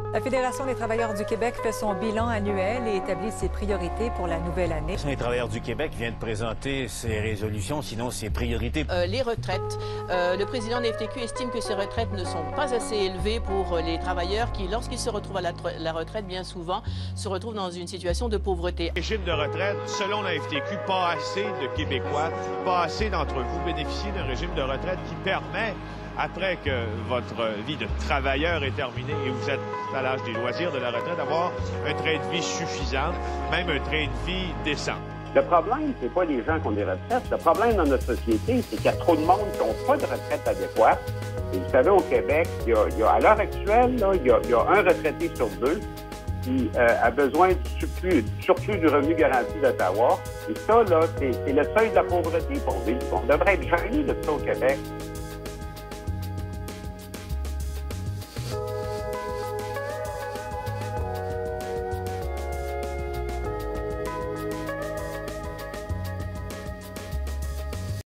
La Fédération des travailleurs du Québec fait son bilan annuel et établit ses priorités pour la nouvelle année. La Fédération des travailleurs du Québec vient de présenter ses résolutions, sinon ses priorités. Les retraites. Le président de la FTQ estime que ces retraites ne sont pas assez élevées pour les travailleurs qui, lorsqu'ils se retrouvent à la retraite, bien souvent, se retrouvent dans une situation de pauvreté. Le régime de retraite, selon la FTQ, pas assez de Québécois, pas assez d'entre vous bénéficient d'un régime de retraite qui permet, après que votre vie de travailleur est terminée et vous êtes à l'âge des loisirs de la retraite, d'avoir un train de vie suffisant, même un train de vie décent. Le problème, c'est pas les gens qui ont des retraites. Le problème dans notre société, c'est qu'il y a trop de monde qui n'ont pas de retraite adéquate. Et vous savez, au Québec, à l'heure actuelle, il y a un retraité sur deux qui a besoin du surplus du revenu garanti d'Ottawa. Et ça, là, c'est le seuil de la pauvreté pour vivre. On devrait être gêné de ça au Québec.